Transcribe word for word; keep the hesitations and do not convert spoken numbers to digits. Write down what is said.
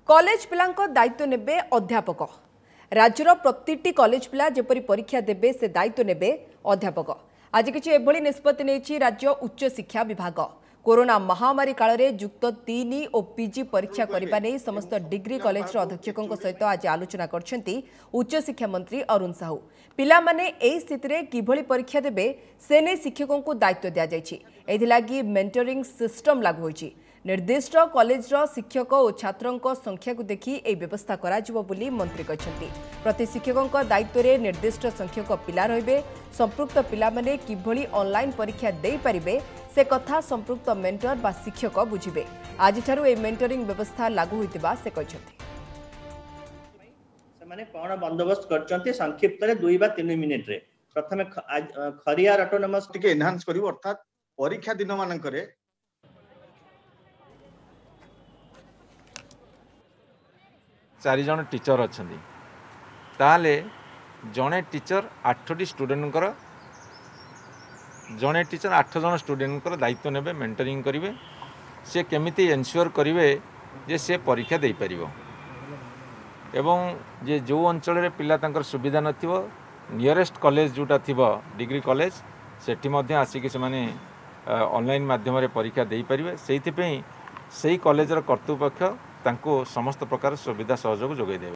College पिलांको दायित्व नेबे अध्यापक। राज्यर प्रतिटी कॉलेज पिला जेपरी परीक्षा देबे से दायित्व नेबे अध्यापक। आज किछि एभली निष्पत्ति नेछि राज्य उच्च शिक्षा विभाग। कोरोना महामारी काल रे युक्त तीन और पीजी परीक्षा करबा नै समस्त डिग्री कॉलेज अध्यक्षकों सहित आज आलोचना करछंती उच्च शिक्षा मंत्री अरुण साहू। पिला माने एई स्थिति रे किभली परीक्षा देबे से नै शिक्षकों को दायित्व दिया जायछि। एथि लागि मेंटरिंग सिस्टम लागू होइछि। निर्दिष्ट कॉलेज शिक्षक और छात्रों संख्या को देखि ए व्यवस्था करा जिवो बोली मंत्री कहछंती। प्रति शिक्षकों दायित्व रे निर्दिष्ट संख्यक पिला रहिबे। संपृक्त पिला माने किभली ऑनलाइन परीक्षा देई परिबे से कथा संपृक्त मेंटर बा शिक्षक बुझिबे। आज ठारू ए मेंटरिंग व्यवस्था लागू होइतिबा से कहछंती। माने कोन बंदोबस्त करछंती संक्षिप्त रे दुई बा तीन मिनिट रे प्रथमे खरियार ऑटोनोमस टिके एनहांस करिवो अर्थात परीक्षा दिन मानकरे चारि जन टीचर अच्छा ताले जड़े टीचर आठटी स्टूडेंट जड़े टीचर आठ जन स्टूडेंट दायित्व नेबे मेंटरिंग करेंगे से केमिति एनश्योर करेंगे जे से परीक्षा दे पारिबो एवं जे जो अंचल रे पिला तांकर सुविधा नथिबो नियरेस्ट कॉलेज जोटा थिबो डिग्री कॉलेज सेठी मध्ये आसिक से माने ऑनलाइन माध्यम रे परीक्षा दे पारिबे। सेहिथि पई सेही कॉलेज रो कर्तृपक्ष तांको समस्त प्रकार सुविधा सहयोग जोगाई देबे।